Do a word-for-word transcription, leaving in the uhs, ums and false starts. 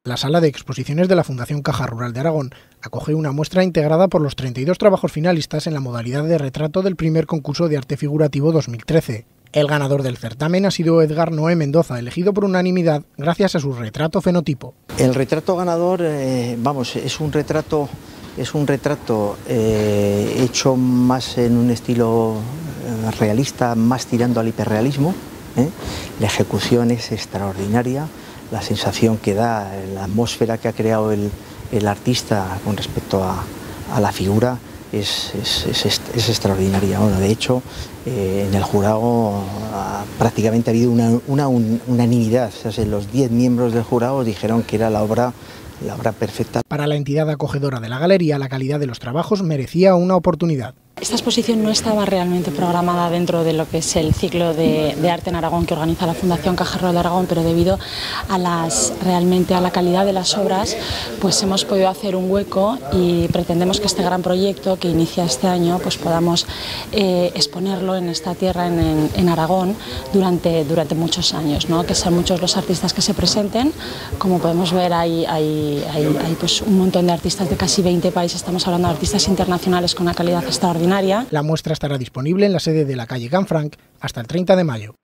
La sala de exposiciones de la Fundación Caja Rural de Aragón acoge una muestra integrada por los treinta y dos trabajos finalistas en la modalidad de retrato del primer concurso de arte figurativo dos mil trece. El ganador del certamen ha sido Edgar Noé Mendoza, elegido por unanimidad gracias a su retrato fenotipo. El retrato ganador, eh, vamos, es un retrato, es un retrato eh, hecho más en un estilo realista, más tirando al hiperrealismo. ¿eh? La ejecución es extraordinaria. La sensación que da, la atmósfera que ha creado el, el artista con respecto a, a la figura es, es, es, es extraordinaria. Bueno, de hecho, eh, en el jurado ah, prácticamente ha habido una, una un, unanimidad. O sea, los diez miembros del jurado dijeron que era la obra, la obra perfecta. Para la entidad acogedora de la galería, la calidad de los trabajos merecía una oportunidad. Esta exposición no estaba realmente programada dentro de lo que es el ciclo de, de arte en Aragón que organiza la Fundación Caja Rural de Aragón, pero debido a las realmente a la calidad de las obras, pues hemos podido hacer un hueco y pretendemos que este gran proyecto que inicia este año, pues podamos eh, exponerlo en esta tierra, en, en, en Aragón, durante, durante muchos años, ¿no? Que sean muchos los artistas que se presenten. Como podemos ver, hay, hay, hay, hay pues un montón de artistas de casi veinte países, estamos hablando de artistas internacionales con una calidad extraordinaria. La muestra estará disponible en la sede de la calle Canfranc hasta el treinta de mayo.